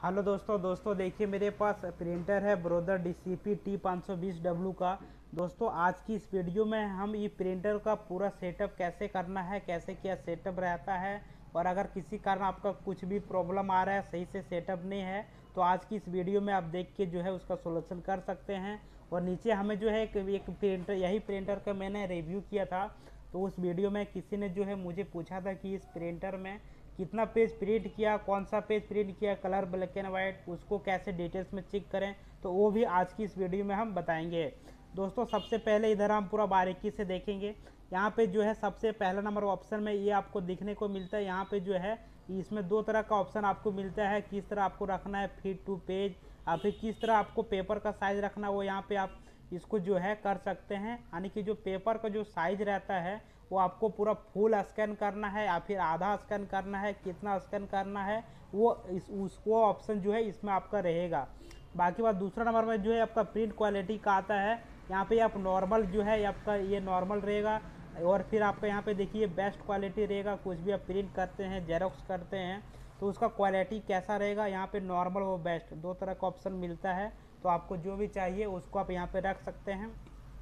Hello दोस्तों देखिए मेरे पास प्रिंटर है ब्रोदर DCP T520W का। दोस्तों आज की इस वीडियो में हम ये प्रिंटर का पूरा सेटअप कैसे करना है, कैसे क्या सेटअप रहता है, और अगर किसी कारण आपका कुछ भी प्रॉब्लम आ रहा है, सही से सेटअप नहीं है, तो आज की इस वीडियो में आप देख के जो है उसका सोल्यूशन कर सकते हैं। और नीचे हमें जो है एक प्रिंटर, यही प्रिंटर का मैंने रिव्यू किया था, तो उस वीडियो में किसी ने जो है मुझे पूछा था कि इस प्रिंटर में कितना पेज प्रिंट किया, कौन सा पेज प्रिंट किया, कलर ब्लैक एंड वाइट, उसको कैसे डिटेल्स में चेक करें, तो वो भी आज की इस वीडियो में हम बताएंगे। दोस्तों सबसे पहले इधर हम पूरा बारीकी से देखेंगे। यहाँ पे जो है सबसे पहला नंबर ऑप्शन में ये आपको दिखने को मिलता है। यहाँ पे जो है इसमें दो तरह का ऑप्शन आपको मिलता है, किस तरह आपको रखना है फिट टू पेज, या फिर किस तरह आपको पेपर का साइज़ रखना है, वो यहाँ पे आप इसको जो है कर सकते हैं। यानी कि जो पेपर का जो साइज़ रहता है वो आपको पूरा फुल स्कैन करना है या फिर आधा स्कैन करना है, कितना स्कैन करना है वो उसको ऑप्शन जो है इसमें आपका रहेगा। बाकी बात दूसरा नंबर में जो है आपका प्रिंट क्वालिटी का आता है। यहाँ पे आप नॉर्मल जो है आपका ये नॉर्मल रहेगा, और फिर आपका यहाँ पे देखिए बेस्ट क्वालिटी रहेगा। कुछ भी आप प्रिंट करते हैं, जेरोक्स करते हैं, तो उसका क्वालिटी कैसा रहेगा, यहाँ पे नॉर्मल और बेस्ट दो तरह का ऑप्शन मिलता है। तो आपको जो भी चाहिए उसको आप यहाँ पे रख सकते हैं।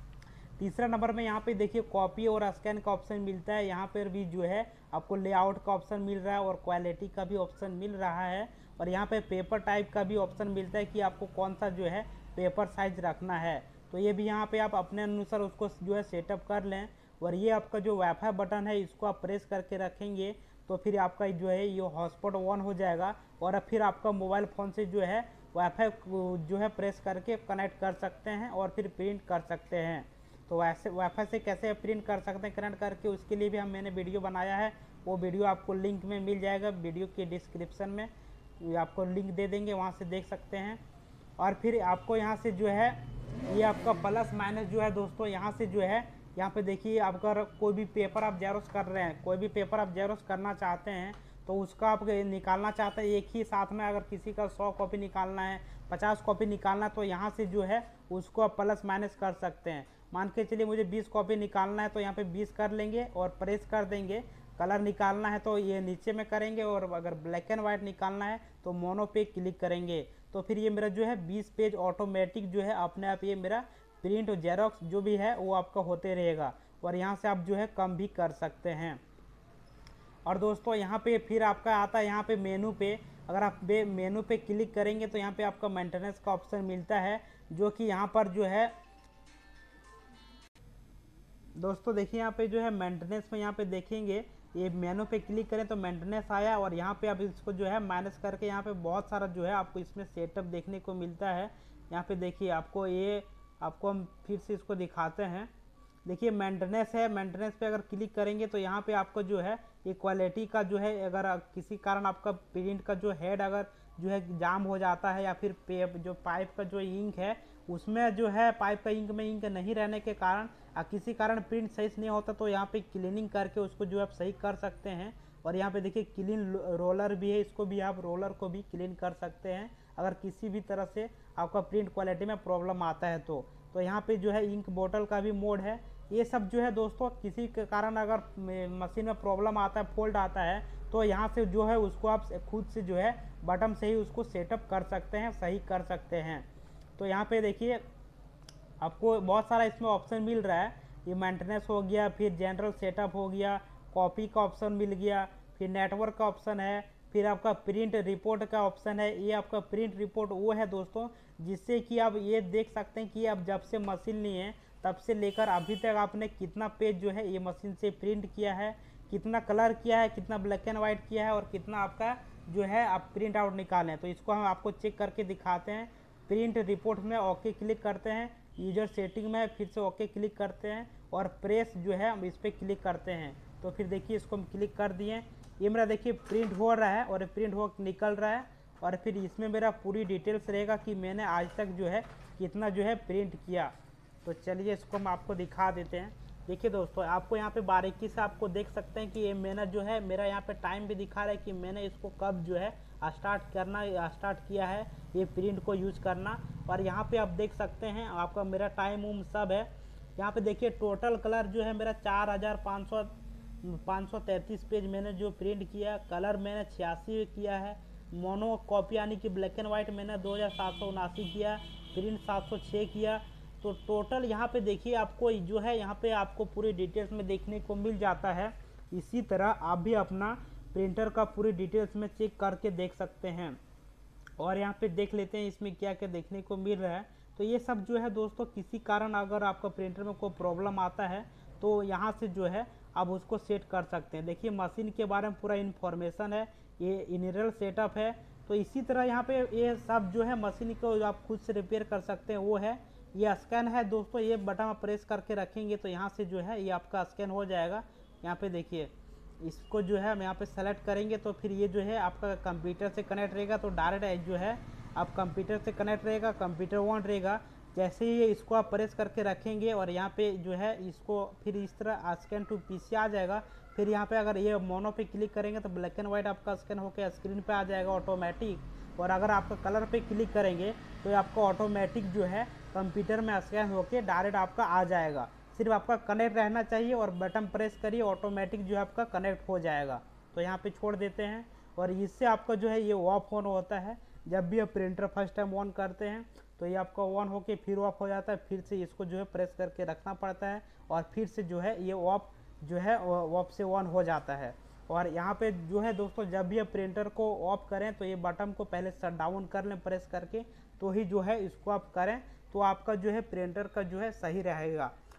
तीसरा नंबर में यहाँ पे देखिए कॉपी और स्कैन का ऑप्शन मिलता है। यहाँ पर भी जो है आपको लेआउट का ऑप्शन मिल रहा है और क्वालिटी का भी ऑप्शन मिल रहा है, और यहाँ पे पेपर टाइप का भी ऑप्शन मिलता है कि आपको कौन सा जो है पेपर साइज रखना है। तो ये भी यहाँ पे आप अपने अनुसार उसको जो है सेटअप कर लें। और ये आपका जो वाईफाई बटन है इसको आप प्रेस करके रखेंगे तो फिर आपका जो है ये हॉटस्पॉट ऑन हो जाएगा, और फिर आपका मोबाइल फ़ोन से जो है वाईफाई जो है प्रेस करके कनेक्ट कर सकते हैं और फिर प्रिंट कर सकते हैं। तो वैसे वाईफाई से कैसे प्रिंट कर सकते हैं कनेक्ट करके, उसके लिए भी मैंने वीडियो बनाया है। वो वीडियो आपको लिंक में मिल जाएगा, वीडियो के डिस्क्रिप्शन में आपको लिंक दे देंगे, वहाँ से देख सकते हैं। और फिर आपको यहाँ से जो है ये आपका प्लस माइनस जो है दोस्तों, यहाँ से जो है यहाँ पे देखिए आपका कोई भी पेपर आप जेरोक्स कर रहे हैं, कोई भी पेपर आप जेरोक्स करना चाहते हैं, तो उसका आप निकालना चाहते हैं एक ही साथ में, अगर किसी का 100 कॉपी निकालना है, 50 कॉपी निकालना है, तो यहाँ से जो है उसको आप प्लस माइनस कर सकते हैं। मान के चलिए मुझे 20 कॉपी निकालना है, तो यहाँ पे 20 कर लेंगे और प्रेस कर देंगे। कलर निकालना है तो ये नीचे में करेंगे, और अगर ब्लैक एंड वाइट निकालना है तो मोनो पे क्लिक करेंगे, तो फिर ये मेरा जो है 20 पेज ऑटोमेटिक जो है अपने आप ये मेरा प्रिंट और जेरोक्स जो भी है वो आपका होते रहेगा। और यहाँ से आप जो है कम भी कर सकते हैं। और दोस्तों यहाँ पे फिर आपका आता है यहाँ पे मेनू पे, अगर आप मेनू पे क्लिक करेंगे तो यहाँ पे आपका मेंटेनेंस का ऑप्शन मिलता है, जो कि यहाँ पर जो है दोस्तों देखिए यहाँ पे जो है मेंटेनेंस में यहाँ पे देखेंगे, ये मेनू पे क्लिक करें तो मेंटेनेंस आया, और यहाँ पे आप इसको जो है माइनस करके यहाँ पे बहुत सारा जो है आपको इसमें सेटअप देखने को मिलता है। यहाँ पे देखिए आपको ये आपको हम फिर से इसको दिखाते हैं। देखिए मेंटेनेंस है, मेंटेनेंस पे अगर क्लिक करेंगे तो यहाँ पे आपको जो है ये क्वालिटी का जो है, अगर किसी कारण आपका प्रिंट का जो हेड अगर जो है जाम हो जाता है, या फिर जो पाइप का जो इंक है उसमें जो है पाइप का इंक में इंक नहीं रहने के कारण किसी कारण प्रिंट सही से नहीं होता, तो यहाँ पे क्लीनिंग करके उसको जो आप सही कर सकते हैं। और यहाँ पे देखिए क्लीन रोलर भी है, इसको भी आप रोलर को भी क्लीन कर सकते हैं अगर किसी भी तरह से आपका प्रिंट क्वालिटी में प्रॉब्लम आता है तो यहाँ पे जो है इंक बोतल का भी मोड है। ये सब जो है दोस्तों किसी के कारण अगर मशीन में प्रॉब्लम आता है, फॉल्ट आता है, तो यहाँ से जो है उसको आप खुद से जो है बटन से ही उसको सेटअप कर सकते हैं, सही कर सकते हैं। तो यहाँ पे देखिए आपको बहुत सारा इसमें ऑप्शन मिल रहा है। ये मेंटेनेंस हो गया, फिर जनरल सेटअप हो गया, कॉपी का ऑप्शन मिल गया, फिर नेटवर्क का ऑप्शन है, फिर आपका प्रिंट रिपोर्ट का ऑप्शन है। ये आपका प्रिंट रिपोर्ट वो है दोस्तों जिससे कि आप ये देख सकते हैं कि आप जब से मशीन लिए तब से लेकर अभी तक आपने कितना पेज जो है ये मशीन से प्रिंट किया है, कितना कलर किया है, कितना ब्लैक एंड वाइट किया है, और कितना आपका जो है आप प्रिंट आउट निकालें। तो इसको हम आपको चेक करके दिखाते हैं। प्रिंट रिपोर्ट में ओके क्लिक करते हैं, यूजर सेटिंग में फिर से ओके क्लिक करते हैं, और प्रेस जो है हम इस पर क्लिक करते हैं। तो फिर देखिए इसको हम क्लिक कर दिए, ये मेरा देखिए प्रिंट हो रहा है और प्रिंट हो निकल रहा है, और फिर इसमें मेरा पूरी डिटेल्स रहेगा कि मैंने आज तक जो है कितना जो है प्रिंट किया। तो चलिए इसको हम आपको दिखा देते हैं। देखिए दोस्तों आपको यहाँ पे बारीकी से आपको देख सकते हैं कि ये मैंने जो है मेरा यहाँ पे टाइम भी दिखा रहा है कि मैंने इसको कब जो है स्टार्ट किया है ये प्रिंट को यूज़ करना। और यहाँ पे आप देख सकते हैं आपका मेरा टाइम उम सब है। यहाँ पे देखिए टोटल कलर जो है मेरा 4533 पेज मैंने जो प्रिंट किया, कलर मैंने 86 किया है, मोनो कॉपी यानी कि ब्लैक एंड वाइट मैंने 2779 किया, प्रिंट 706 किया। तो टोटल यहाँ पे देखिए आपको जो है यहाँ पे आपको पूरी डिटेल्स में देखने को मिल जाता है। इसी तरह आप भी अपना प्रिंटर का पूरी डिटेल्स में चेक करके देख सकते हैं। और यहाँ पे देख लेते हैं इसमें क्या क्या देखने को मिल रहा है। तो ये सब जो है दोस्तों, किसी कारण अगर आपका प्रिंटर में कोई प्रॉब्लम आता है तो यहाँ से जो है आप उसको सेट कर सकते हैं। देखिए मशीन के बारे में पूरा इन्फॉर्मेशन है, ये इनरल सेटअप है। तो इसी तरह यहाँ पे ये सब जो है मशीन को आप खुद से रिपेयर कर सकते हैं। वो है ये स्कैन है दोस्तों, ये बटन आप प्रेस करके रखेंगे तो यहाँ से जो है ये आपका स्कैन हो जाएगा। यहाँ पे देखिए इसको जो है हम यहाँ पे सेलेक्ट करेंगे तो फिर ये जो है आपका कंप्यूटर से कनेक्ट रहेगा। तो डायरेक्ट जो है आप कंप्यूटर से कनेक्ट रहेगा, कंप्यूटर ऑन रहेगा। जैसे ही इसको आप प्रेस करके रखेंगे और यहाँ पे जो है इसको फिर इस तरह स्कैन टू पीसी आ जाएगा। फिर यहाँ पे अगर ये मोनो पे क्लिक करेंगे तो ब्लैक एंड वाइट आपका स्कैन होकर स्क्रीन पे आ जाएगा ऑटोमेटिक। और अगर आपका कलर पे क्लिक करेंगे तो आपका ऑटोमेटिक जो है कंप्यूटर में स्कैन होकर डायरेक्ट आपका आ जाएगा। सिर्फ आपका कनेक्ट रहना चाहिए और बटन प्रेस करिए, ऑटोमेटिक जो है आपका कनेक्ट हो जाएगा। तो यहाँ पे छोड़ देते हैं और इससे आपका जो है ये ऑफ ऑन होता है। जब भी आप प्रिंटर फर्स्ट टाइम ऑन करते हैं तो ये आपका ऑन होके फिर ऑफ हो जाता है। फिर से इसको जो है प्रेस करके रखना पड़ता है और फिर से जो है ये ऑफ जो है ऑफ से ऑन हो जाता है। और यहाँ पे जो है दोस्तों, जब भी आप प्रिंटर को ऑफ करें तो ये बटन को पहले शट डाउन कर लें प्रेस करके, तो ही जो है इसको आप करें तो आपका जो है प्रिंटर का जो है सही रहेगा।